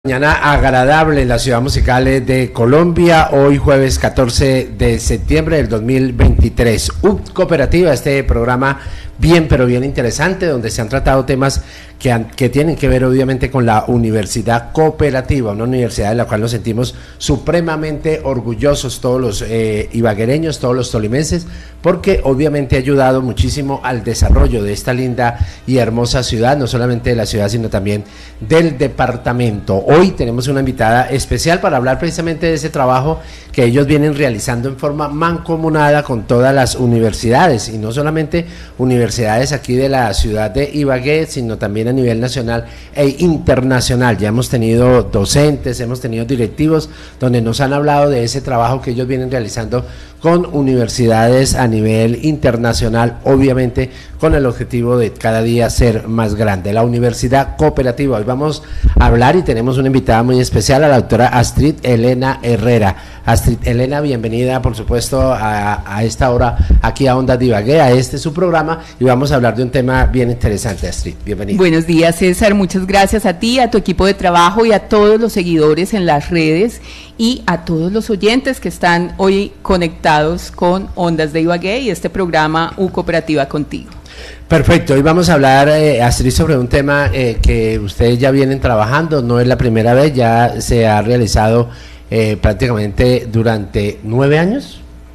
Mañana agradable en la ciudad musical de Colombia, hoy jueves 14 de septiembre del 2023. Cooperativa, este programa bien pero bien interesante, donde se han tratado temas que tienen que ver obviamente con la universidad cooperativa, una universidad de la cual nos sentimos supremamente orgullosos todos los ibaguereños, todos los tolimenses, porque obviamente ha ayudado muchísimo al desarrollo de esta linda y hermosa ciudad, no solamente de la ciudad sino también del departamento. Hoy tenemos una invitada especial para hablar precisamente de ese trabajo que ellos vienen realizando en forma mancomunada con todas las universidades, y no solamente universidades aquí de la ciudad de Ibagué, sino también a nivel nacional e internacional. Ya hemos tenido docentes, hemos tenido directivos donde nos han hablado de ese trabajo que ellos vienen realizando con universidades a nivel internacional, obviamente con el objetivo de cada día ser más grande. La universidad cooperativa, hoy vamos a hablar y tenemos una invitada muy especial, a la doctora Astrid Elena Herrera. Astrid Elena, bienvenida por supuesto a esta hora aquí a Ondas de Ibagué, a este su programa, y vamos a hablar de un tema bien interesante. Astrid, bienvenida. Buenos días, César, muchas gracias a ti, a tu equipo de trabajo y a todos los seguidores en las redes y a todos los oyentes que están hoy conectados con Ondas de Ibagué y este programa Cooperativa Contigo. Perfecto, hoy vamos a hablar, Astrid, sobre un tema que ustedes ya vienen trabajando, no es la primera vez, ya se ha realizado prácticamente durante 9 años.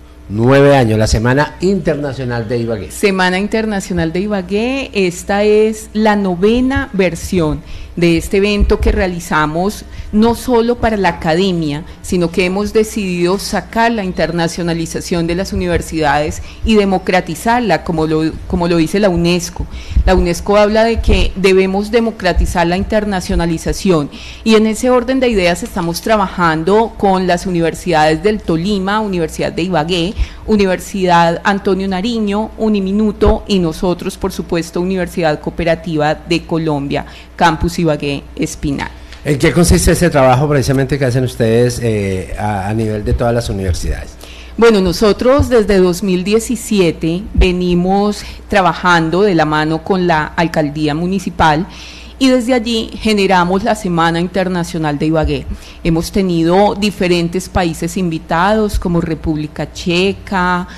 9 años, la Semana Internacional de Ibagué. Semana Internacional de Ibagué, esta es la 9ª versión de este evento que realizamos no solo para la academia, sino que hemos decidido sacar la internacionalización de las universidades y democratizarla, como lo dice la UNESCO. La UNESCO habla de que debemos democratizar la internacionalización, y en ese orden de ideas estamos trabajando con las universidades del Tolima, Universidad de Ibagué, Universidad Antonio Nariño, Uniminuto y nosotros, por supuesto, Universidad Cooperativa de Colombia, Campus Ibagué Espinal. ¿En qué consiste ese trabajo precisamente que hacen ustedes a nivel de todas las universidades? Bueno, nosotros desde 2017 venimos trabajando de la mano con la Alcaldía Municipal, y desde allí generamos la Semana Internacional de Ibagué. Hemos tenido diferentes países invitados como República Checa,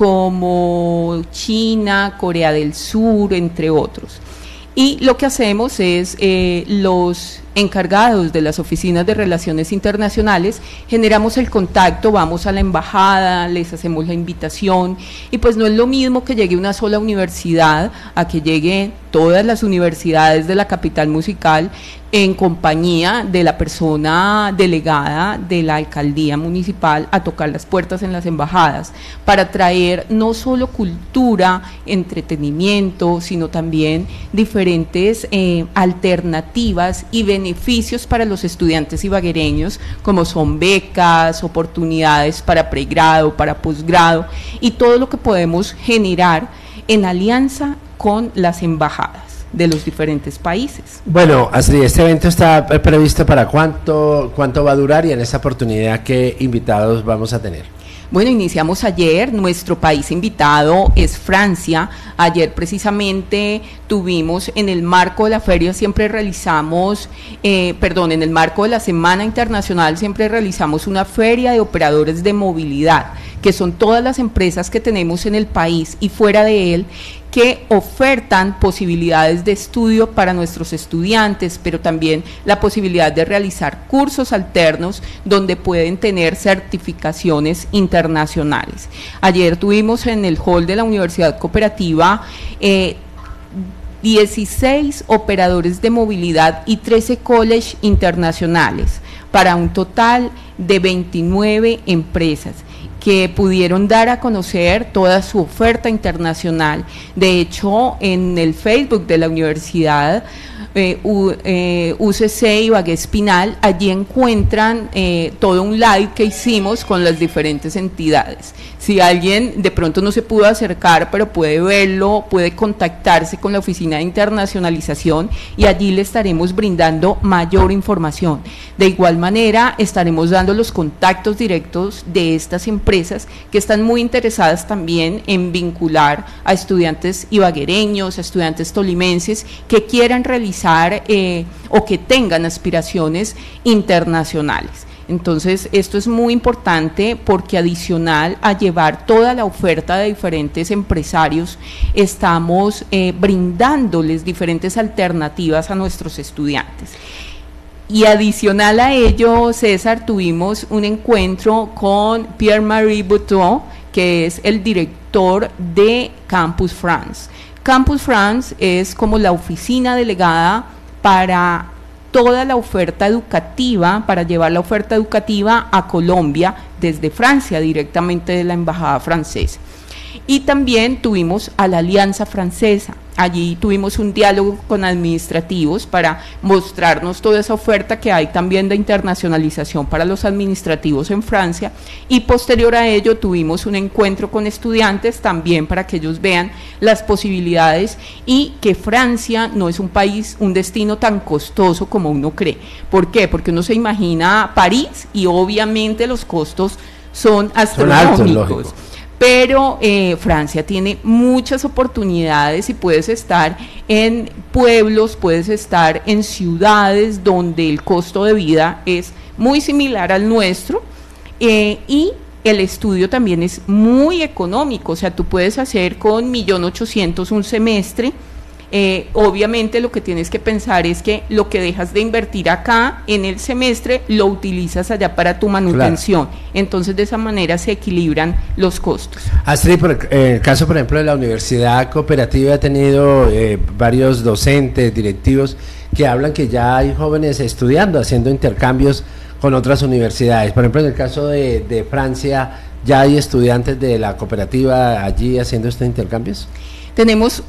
como China, Corea del Sur, entre otros. Y lo que hacemos es, los encargados de las oficinas de relaciones internacionales, generamos el contacto, vamos a la embajada, les hacemos la invitación, y pues no es lo mismo que llegue una sola universidad a que lleguen todas las universidades de la capital musical en compañía de la persona delegada de la alcaldía municipal a tocar las puertas en las embajadas, para traer no solo cultura, entretenimiento, sino también diferentes alternativas y beneficios para los estudiantes ibaguereños, como son becas, oportunidades para pregrado, para posgrado, y todo lo que podemos generar en alianza con las embajadas de los diferentes países. Bueno, Astrid, este evento está previsto para cuánto va a durar, y en esta oportunidad ¿qué invitados vamos a tener? Bueno, iniciamos ayer, nuestro país invitado es Francia. Ayer precisamente tuvimos, en el marco de la feria siempre realizamos, en el marco de la Semana Internacional siempre realizamos una feria de operadores de movilidad, que son todas las empresas que tenemos en el país y fuera de él, que ofertan posibilidades de estudio para nuestros estudiantes, pero también la posibilidad de realizar cursos alternos donde pueden tener certificaciones internacionales. Ayer tuvimos en el hall de la Universidad Cooperativa 16 operadores de movilidad y 13 colleges internacionales, para un total de 29 empresas que pudieron dar a conocer toda su oferta internacional. De hecho, en el Facebook de la universidad, UCC Ibagué Espinal, allí encuentran todo un live que hicimos con las diferentes entidades. Si alguien de pronto no se pudo acercar, pero puede verlo, puede contactarse con la Oficina de Internacionalización y allí le estaremos brindando mayor información. De igual manera, estaremos dando los contactos directos de estas empresas que están muy interesadas también en vincular a estudiantes ibaguereños, a estudiantes tolimenses que quieran realizar o que tengan aspiraciones internacionales. Entonces, esto es muy importante porque adicional a llevar toda la oferta de diferentes empresarios, estamos brindándoles diferentes alternativas a nuestros estudiantes. Y adicional a ello, César, tuvimos un encuentro con Pierre-Marie Bouteau, que es el director de Campus France. Campus France es como la oficina delegada para toda la oferta educativa, para llevar la oferta educativa a Colombia desde Francia, directamente de la Embajada francesa. Y también tuvimos a la Alianza Francesa. Allí tuvimos un diálogo con administrativos para mostrarnos toda esa oferta que hay también de internacionalización para los administrativos en Francia, y posterior a ello tuvimos un encuentro con estudiantes también para que ellos vean las posibilidades y que Francia no es un país, un destino tan costoso como uno cree. ¿Por qué? Porque uno se imagina París y obviamente los costos son astronómicos. Pero Francia tiene muchas oportunidades y puedes estar en pueblos, puedes estar en ciudades donde el costo de vida es muy similar al nuestro, y el estudio también es muy económico. O sea, tú puedes hacer con 1.800.000 un semestre. Obviamente lo que tienes que pensar es que lo que dejas de invertir acá en el semestre lo utilizas allá para tu manutención. Claro. Entonces de esa manera se equilibran los costos. Astrid, el caso por ejemplo de la Universidad Cooperativa ha tenido varios docentes, directivos que hablan que ya hay jóvenes estudiando, haciendo intercambios con otras universidades. Por ejemplo, en el caso de Francia, ¿ya hay estudiantes de la cooperativa allí haciendo estos intercambios? Tenemos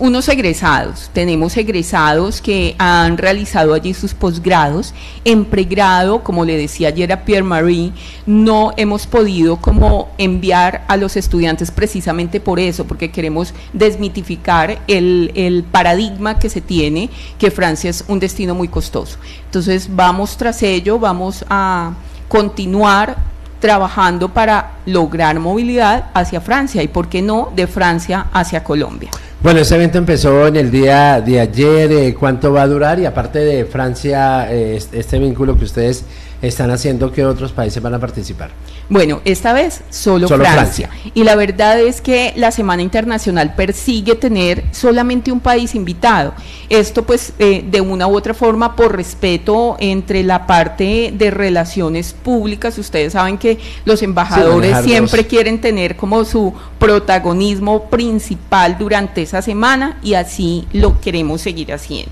egresados que han realizado allí sus posgrados. En pregrado, como le decía ayer a Pierre-Marie, no hemos podido como enviar a los estudiantes precisamente por eso, porque queremos desmitificar el paradigma que se tiene, que Francia es un destino muy costoso. Entonces vamos tras ello, vamos a continuar trabajando para lograr movilidad hacia Francia y, ¿por qué no?, de Francia hacia Colombia. Bueno, este evento empezó en el día de ayer. ¿Cuánto va a durar? Y aparte de Francia, este vínculo que ustedes están haciendo, ¿qué otros países van a participar? Bueno, esta vez solo Francia. Y la verdad es que la Semana Internacional persigue tener solamente un país invitado. Esto pues de una u otra forma por respeto entre la parte de relaciones públicas. Ustedes saben que los embajadores siempre quieren tener como su protagonismo principal durante esa semana, y así lo queremos seguir haciendo.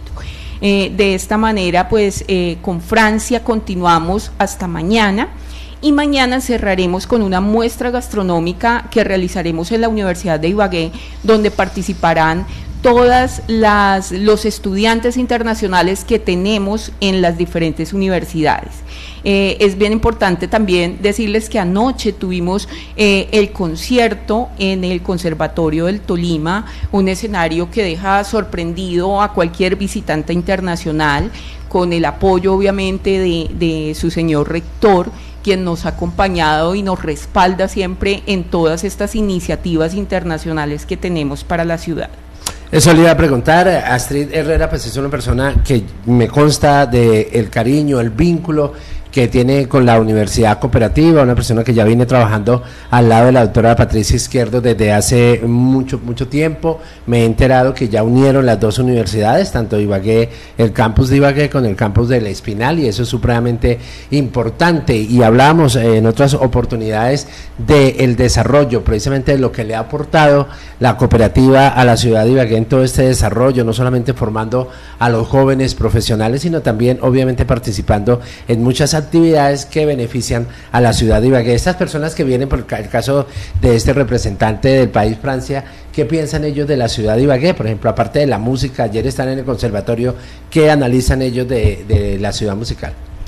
De esta manera, pues con Francia continuamos hasta mañana, y mañana cerraremos con una muestra gastronómica que realizaremos en la Universidad de Ibagué, donde participarán todas los estudiantes internacionales que tenemos en las diferentes universidades. Es bien importante también decirles que anoche tuvimos el concierto en el Conservatorio del Tolima, un escenario que deja sorprendido a cualquier visitante internacional, con el apoyo obviamente de su señor rector, quien nos ha acompañado y nos respalda siempre en todas estas iniciativas internacionales que tenemos para la ciudad. Eso le iba a preguntar. Astrid Herrera pues es una persona que me consta del cariño, el vínculo que tiene con la Universidad Cooperativa, una persona que ya viene trabajando al lado de la doctora Patricia Izquierdo desde hace mucho tiempo. Me he enterado que ya unieron las dos universidades, tanto Ibagué, el campus de Ibagué con el campus de La Espinal, y eso es supremamente importante. Y hablábamos en otras oportunidades del desarrollo, precisamente de lo que le ha aportado la cooperativa a la ciudad de Ibagué en todo este desarrollo, no solamente formando a los jóvenes profesionales, sino también obviamente participando en muchas actividades que benefician a la ciudad de Ibagué. Estas personas que vienen, por el caso de este representante del país Francia, ¿qué piensan ellos de la ciudad de Ibagué? Por ejemplo, aparte de la música, ayer están en el conservatorio, ¿qué analizan ellos de la ciudad musical?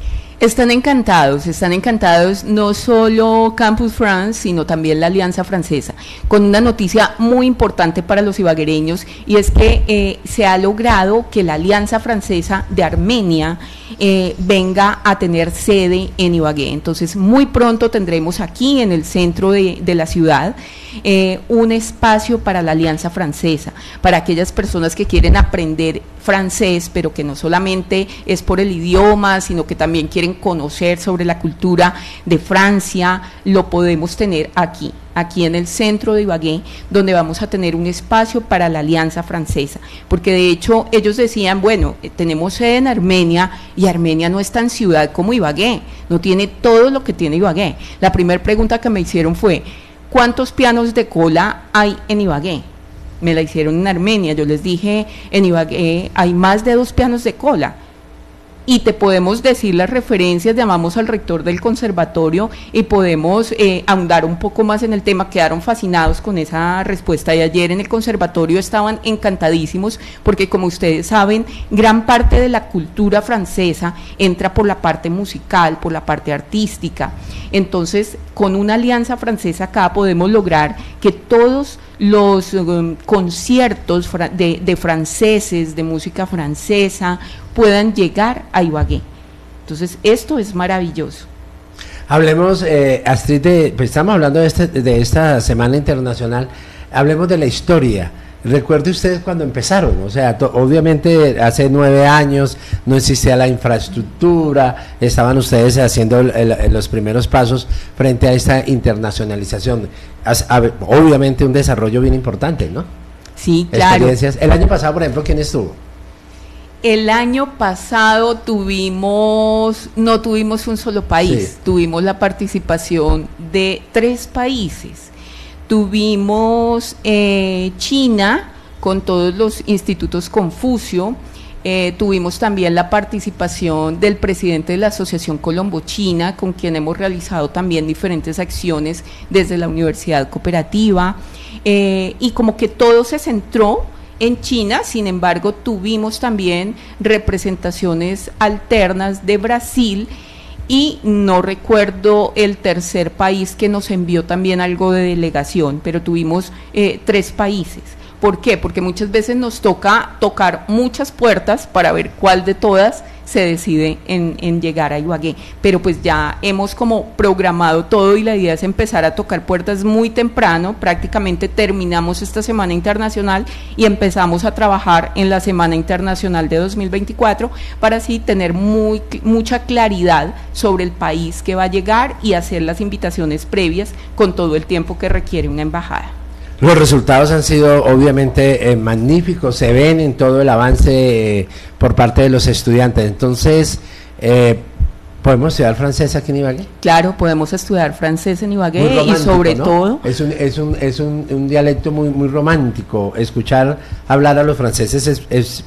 Están encantados no solo Campus France, sino también la Alianza Francesa, con una noticia muy importante para los ibaguereños, y es que se ha logrado que la Alianza Francesa de Armenia venga a tener sede en Ibagué. Entonces, muy pronto tendremos aquí en el centro de la ciudad un espacio para la Alianza Francesa, para aquellas personas que quieren aprender francés, pero que no solamente es por el idioma, sino que también quieren conocer sobre la cultura de Francia. Lo podemos tener aquí en el centro de Ibagué, donde vamos a tener un espacio para la Alianza Francesa, porque de hecho ellos decían, bueno, tenemos sede en Armenia, y Armenia no es tan ciudad como Ibagué, no tiene todo lo que tiene Ibagué. La primera pregunta que me hicieron fue, ¿cuántos pianos de cola hay en Ibagué? Me la hicieron en Armenia. Yo les dije, en Ibagué hay más de 2 pianos de cola, y te podemos decir las referencias. Llamamos al rector del conservatorio y podemos ahondar un poco más en el tema. Quedaron fascinados con esa respuesta, y ayer en el conservatorio estaban encantadísimos, porque como ustedes saben, gran parte de la cultura francesa entra por la parte musical, por la parte artística. Entonces, con una alianza francesa acá podemos lograr que todos los conciertos de franceses, de música francesa, puedan llegar a Ibagué. Entonces, esto es maravilloso. Hablemos, Astrid, pues estamos hablando de esta Semana Internacional, hablemos de la historia. Recuerde ustedes cuando empezaron, o sea, obviamente hace 9 años no existía la infraestructura, estaban ustedes haciendo los primeros pasos frente a esta internacionalización. Obviamente un desarrollo bien importante, ¿no? Sí, claro. Experiencias. El año pasado, por ejemplo, ¿quién estuvo? El año pasado no tuvimos un solo país, sí. Tuvimos la participación de 3 países. Tuvimos China, con todos los institutos Confucio. Tuvimos también la participación del presidente de la Asociación Colombo-China, con quien hemos realizado también diferentes acciones desde la Universidad Cooperativa, y como que todo se centró en China. Sin embargo, tuvimos también representaciones alternas de Brasil, y no recuerdo el tercer país que nos envió también algo de delegación, pero tuvimos 3 países. ¿Por qué? Porque muchas veces nos toca tocar muchas puertas para ver cuál de todas se decide en llegar a Ibagué, pero pues ya hemos como programado todo, y la idea es empezar a tocar puertas muy temprano. Prácticamente terminamos esta Semana Internacional y empezamos a trabajar en la Semana Internacional de 2024, para así tener mucha claridad sobre el país que va a llegar y hacer las invitaciones previas con todo el tiempo que requiere una embajada. Los resultados han sido obviamente magníficos, se ven en todo el avance por parte de los estudiantes. Entonces, ¿podemos estudiar francés aquí en Ibagué? Claro, podemos estudiar francés en Ibagué, y sobre todo... Es un dialecto muy romántico. Escuchar hablar a los franceses es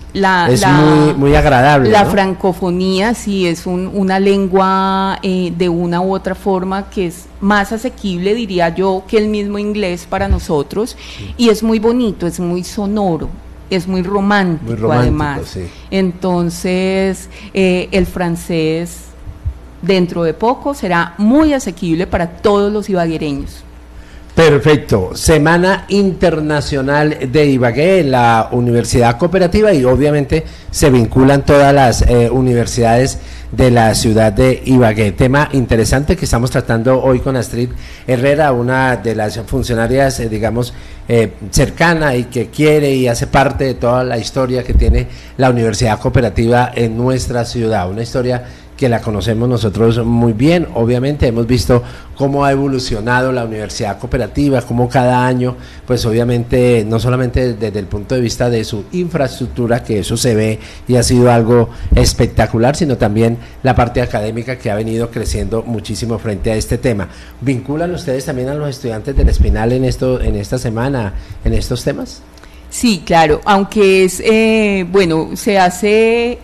muy agradable. La ¿no? francofonía sí es una lengua de una u otra forma que es más asequible, diría yo, que el mismo inglés para nosotros, sí. Y es muy bonito, es muy sonoro, es muy romántico además. Sí. Entonces, el francés dentro de poco será muy asequible para todos los ibaguereños. Perfecto. Semana Internacional de Ibagué, la Universidad Cooperativa, y obviamente se vinculan todas las universidades de la ciudad de Ibagué. Tema interesante que estamos tratando hoy con Astrid Herrera, una de las funcionarias, cercana y que quiere y hace parte de toda la historia que tiene la Universidad Cooperativa en nuestra ciudad, una historia que la conocemos nosotros muy bien. Obviamente hemos visto cómo ha evolucionado la Universidad Cooperativa, cómo cada año, pues obviamente no solamente desde el punto de vista de su infraestructura, que eso se ve y ha sido algo espectacular, sino también la parte académica que ha venido creciendo muchísimo frente a este tema. ¿Vinculan ustedes también a los estudiantes del Espinal en esta semana, en estos temas? Sí, claro, aunque es, se hace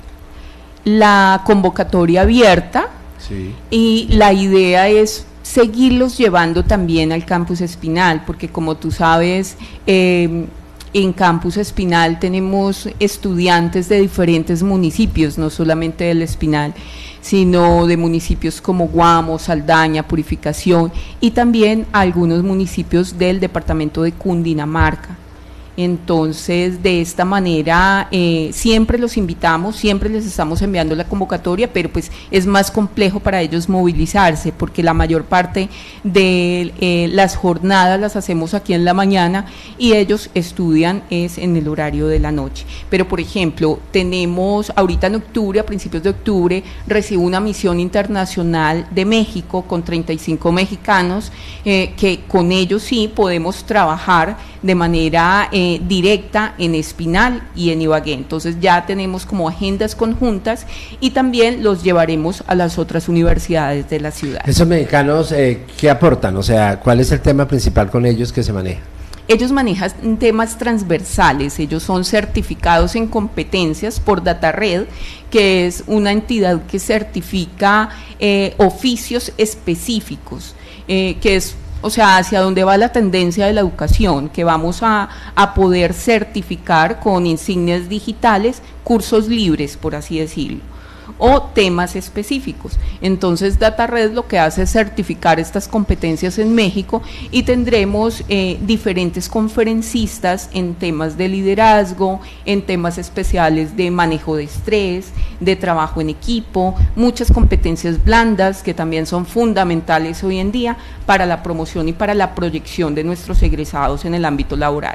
la convocatoria abierta, sí. Y la idea es seguirlos llevando también al Campus Espinal, porque como tú sabes, en Campus Espinal tenemos estudiantes de diferentes municipios, no solamente del Espinal. sino de municipios como Guamo, Saldaña, Purificación y también algunos municipios del departamento de Cundinamarca. Entonces, de esta manera, siempre los invitamos, siempre les estamos enviando la convocatoria, pero pues es más complejo para ellos movilizarse, porque la mayor parte de las jornadas las hacemos aquí en la mañana y ellos estudian es en el horario de la noche. Pero, por ejemplo, tenemos ahorita en octubre, a principios de octubre, recibo una misión internacional de México con 35 mexicanos, que con ellos sí podemos trabajar de manera directa en Espinal y en Ibagué. Entonces ya tenemos como agendas conjuntas y también los llevaremos a las otras universidades de la ciudad. ¿Esos mexicanos qué aportan? O sea, ¿cuál es el tema principal con ellos que se maneja? Ellos manejan temas transversales, ellos son certificados en competencias por DataRed, que es una entidad que certifica oficios específicos, que es, o sea, hacia dónde va la tendencia de la educación, que vamos a poder certificar con insignias digitales cursos libres, por así decirlo, o temas específicos. Entonces DataRed lo que hace es certificar estas competencias en México y tendremos diferentes conferencistas en temas de liderazgo, en temas especiales de manejo de estrés, de trabajo en equipo, muchas competencias blandas que también son fundamentales hoy en día para la promoción y para la proyección de nuestros egresados en el ámbito laboral.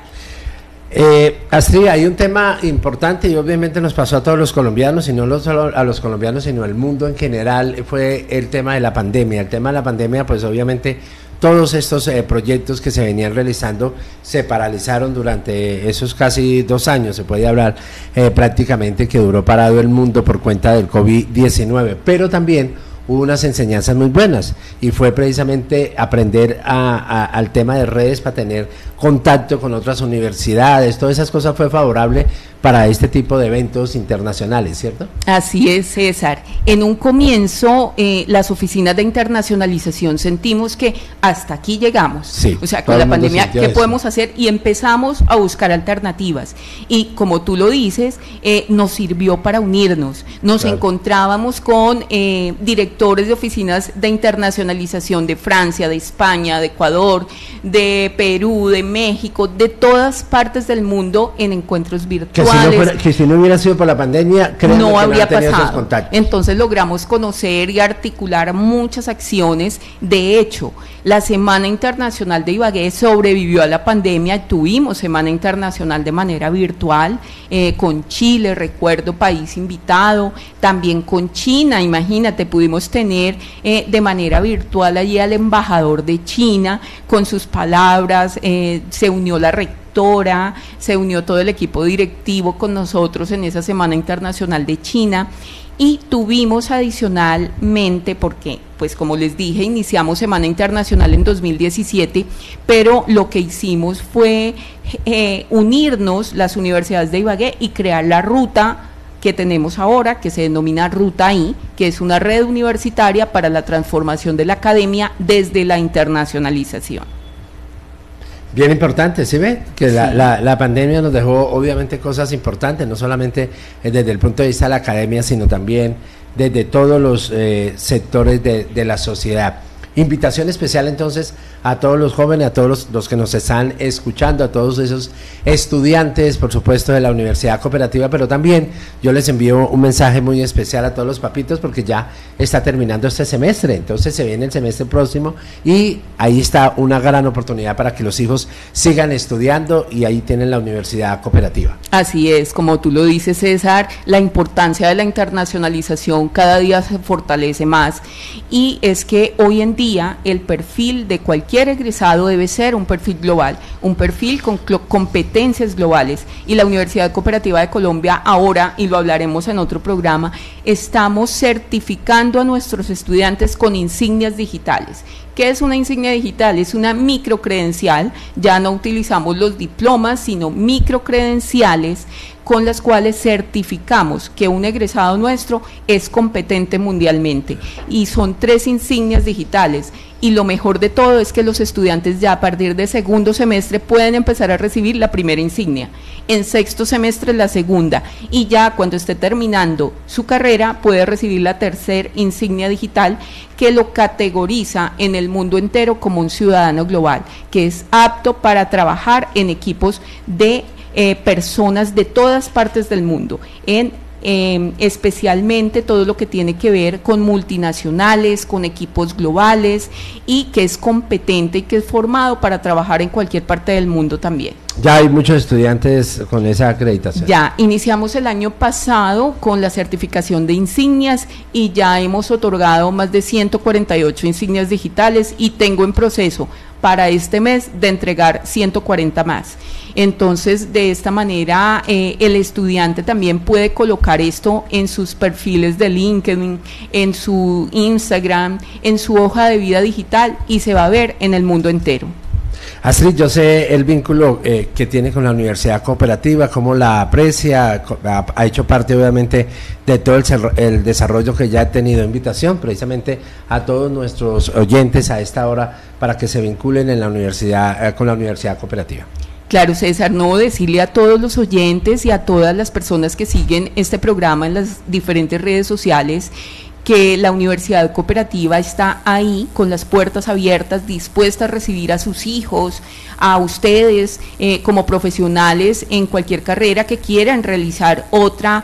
Astrid, hay un tema importante y obviamente nos pasó a todos los colombianos, y no solo a los colombianos, sino al mundo en general, fue el tema de la pandemia. El tema de la pandemia, pues obviamente todos estos proyectos que se venían realizando se paralizaron durante esos casi 2 años, se puede hablar prácticamente que duró parado el mundo por cuenta del COVID-19, pero también hubo unas enseñanzas muy buenas y fue precisamente aprender al tema de redes para tener contacto con otras universidades. Todas esas cosas fue favorable para este tipo de eventos internacionales, ¿cierto? Así es, César. En un comienzo, las oficinas de internacionalización sentimos que hasta aquí llegamos. Sí, o sea, con la pandemia, ¿qué podemos hacer? Y empezamos a buscar alternativas. Y como tú lo dices, nos sirvió para unirnos. Nos encontrábamos con directores de oficinas de internacionalización de Francia, de España, de Ecuador, de Perú, de México, de todas partes del mundo en encuentros virtuales. Que si no hubiera sido por la pandemia, creo no que habría no tenido pasado. esos contactos. Entonces logramos conocer y articular muchas acciones. De hecho, la Semana Internacional de Ibagué sobrevivió a la pandemia. Tuvimos Semana Internacional de manera virtual, con Chile, recuerdo, país invitado, también con China. Imagínate, pudimos tener de manera virtual allí al embajador de China con sus palabras, se unió la rectora, se unió todo el equipo directivo con nosotros en esa Semana Internacional de China. Y tuvimos adicionalmente, porque pues como les dije, iniciamos Semana Internacional en 2017, pero lo que hicimos fue unirnos las universidades de Ibagué y crear la ruta que tenemos ahora, que se denomina Ruta I, que es una red universitaria para la transformación de la academia desde la internacionalización. Bien importante, ¿sí ve? Que la pandemia nos dejó obviamente cosas importantes, no solamente desde el punto de vista de la academia, sino también desde todos los sectores de la sociedad. Invitación especial entonces a todos los jóvenes, a todos los que nos están escuchando, a todos esos estudiantes, por supuesto, de la Universidad Cooperativa, pero también yo les envío un mensaje muy especial a todos los papitos porque ya está terminando este semestre, entonces se viene el semestre próximo y ahí está una gran oportunidad para que los hijos sigan estudiando y ahí tienen la Universidad Cooperativa. Así es, como tú lo dices, César, la importancia de la internacionalización cada día se fortalece más y es que hoy en día el perfil de cualquier egresado debe ser un perfil global, un perfil con competencias globales, y la Universidad Cooperativa de Colombia ahora, y lo hablaremos en otro programa, estamos certificando a nuestros estudiantes con insignias digitales. ¿Qué es una insignia digital? Es una microcredencial, ya no utilizamos los diplomas, sino microcredenciales con las cuales certificamos que un egresado nuestro es competente mundialmente, y son 3 insignias digitales. Y lo mejor de todo es que los estudiantes ya a partir de segundo semestre pueden empezar a recibir la primera insignia, en sexto semestre la segunda, y ya cuando esté terminando su carrera puede recibir la tercera insignia digital, que lo categoriza en el mundo entero como un ciudadano global, que es apto para trabajar en equipos de personas de todas partes del mundo, especialmente todo lo que tiene que ver con multinacionales, con equipos globales, y que es competente y que es formado para trabajar en cualquier parte del mundo también. Ya hay muchos estudiantes con esa acreditación. Ya iniciamos el año pasado con la certificación de insignias y ya hemos otorgado más de 148 insignias digitales, y tengo en proceso para este mes de entregar 140 más. Entonces, de esta manera, el estudiante también puede colocar esto en sus perfiles de LinkedIn, en su Instagram, en su hoja de vida digital, y se va a ver en el mundo entero. Astrid, yo sé el vínculo que tiene con la Universidad Cooperativa, cómo la aprecia, ha hecho parte obviamente de todo el desarrollo que ya ha tenido. Invitación precisamente a todos nuestros oyentes a esta hora para que se vinculen en la universidad, con la Universidad Cooperativa. Claro, César, no decirle a todos los oyentes y a todas las personas que siguen este programa en las diferentes redes sociales que la Universidad Cooperativa está ahí con las puertas abiertas, dispuesta a recibir a sus hijos, a ustedes como profesionales en cualquier carrera que quieran realizar otra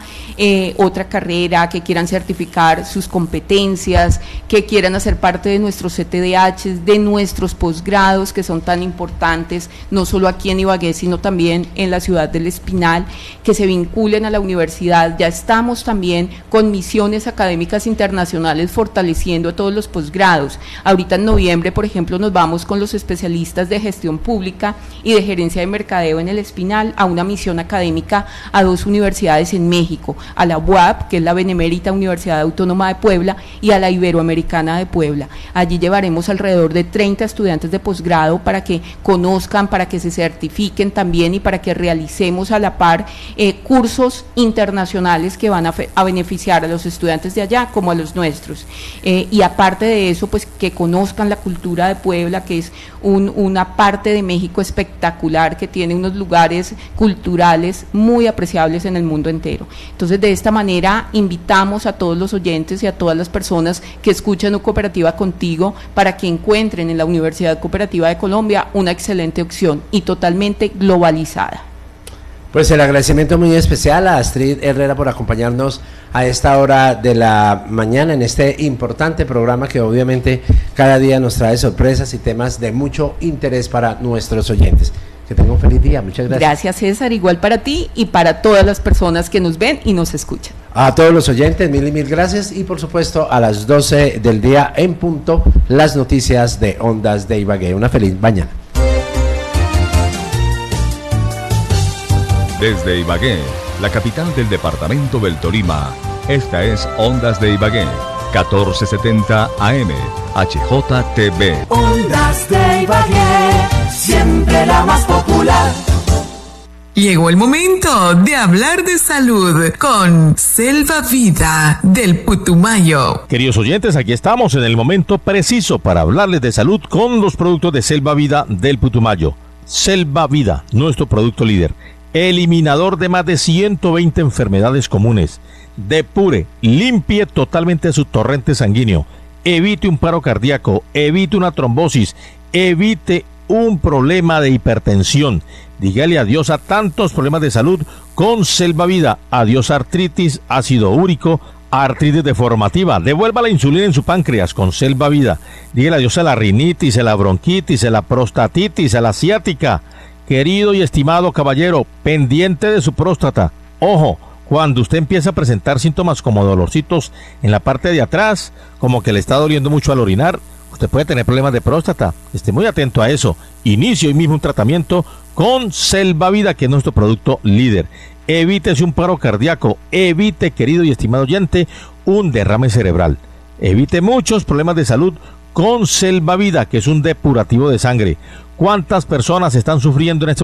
carrera, que quieran certificar sus competencias, que quieran hacer parte de nuestros CTDH, de nuestros posgrados que son tan importantes, no solo aquí en Ibagué, sino también en la ciudad del Espinal, que se vinculen a la universidad. Ya estamos también con misiones académicas internacionales fortaleciendo a todos los posgrados. Ahorita en noviembre, por ejemplo, nos vamos con los especialistas de gestión pública y de gerencia de mercadeo en el Espinal a una misión académica a 2 universidades en México, a la UAP, que es la Benemérita Universidad Autónoma de Puebla, y a la Iberoamericana de Puebla. Allí llevaremos alrededor de 30 estudiantes de posgrado para que conozcan, para que se certifiquen también y para que realicemos a la par cursos internacionales que van a beneficiar a los estudiantes de allá como a los nuestros. Y aparte de eso, pues que conozcan la cultura de Puebla, que es una parte de México espectacular, que tiene unos lugares culturales muy apreciables en el mundo entero. Entonces, de esta manera, invitamos a todos los oyentes y a todas las personas que escuchan Cooperativa Contigo para que encuentren en la Universidad Cooperativa de Colombia una excelente opción y totalmente globalizada. Pues el agradecimiento muy especial a Astrid Herrera por acompañarnos a esta hora de la mañana en este importante programa que obviamente cada día nos trae sorpresas y temas de mucho interés para nuestros oyentes. Que tengan un feliz día, muchas gracias. Gracias, César, igual para ti y para todas las personas que nos ven y nos escuchan. A todos los oyentes, mil y mil gracias, y por supuesto a las 12 del día en punto, las noticias de Ondas de Ibagué. Una feliz mañana. Desde Ibagué, la capital del departamento del Tolima, esta es Ondas de Ibagué, 1470 AM, HJTV. Ondas de Ibagué, siempre la más popular. Llegó el momento de hablar de salud con Selva Vida del Putumayo. Queridos oyentes, aquí estamos en el momento preciso para hablarles de salud con los productos de Selva Vida del Putumayo. Selva Vida, nuestro producto líder. Eliminador de más de 120 enfermedades comunes. Depure, limpie totalmente su torrente sanguíneo. Evite un paro cardíaco, evite una trombosis, evite un problema de hipertensión. Dígale adiós a tantos problemas de salud con Selva Vida. Adiós a artritis, ácido úrico, artritis deformativa. Devuelva la insulina en su páncreas con Selva Vida. Dígale adiós a la rinitis, a la bronquitis, a la prostatitis, a la ciática. Querido y estimado caballero, pendiente de su próstata. Ojo, cuando usted empieza a presentar síntomas como dolorcitos en la parte de atrás, como que le está doliendo mucho al orinar, usted puede tener problemas de próstata. Esté muy atento a eso. Inicie hoy mismo un tratamiento con Selva Vida, que es nuestro producto líder. Evítese un paro cardíaco, evite, querido y estimado oyente, un derrame cerebral. Evite muchos problemas de salud con Selva Vida, que es un depurativo de sangre. ¿Cuántas personas están sufriendo en este